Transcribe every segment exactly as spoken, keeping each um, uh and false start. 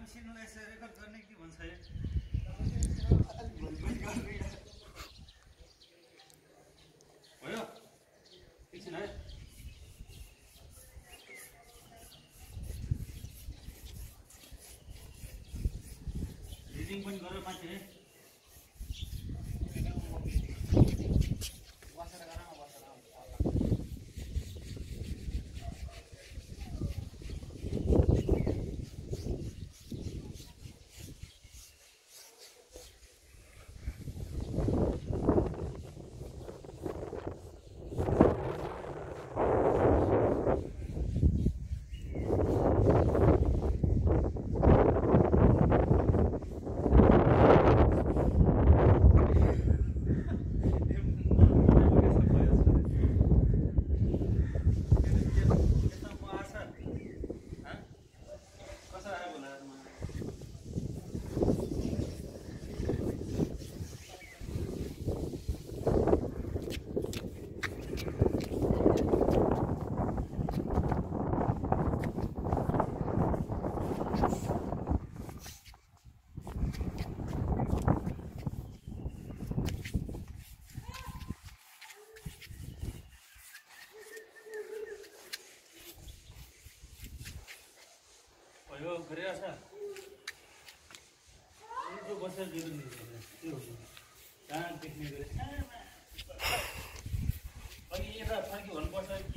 मान्छेलाई यसो रेकर्ड गर्ने के भन्छ है भयो एकछिन है रिडिङ पनि गरेर मान्छे है यो गरेर छ उनको बसेर दिनु नि त्यो कहाँ देख्ने गरे अनि यता फर्की भन्नुपर्छ कि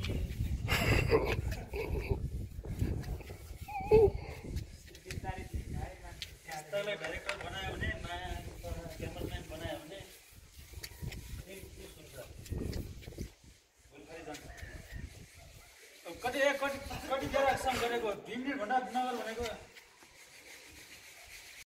यस्तालाई डाइरेक्टर बनायो भने नयाँ क्यामराम्यान बनायो भने के सुन्छ भोलि जान्छ कति कति कति बेला एक्सन गरेको दुई मिनट भन्दा नगर भनेको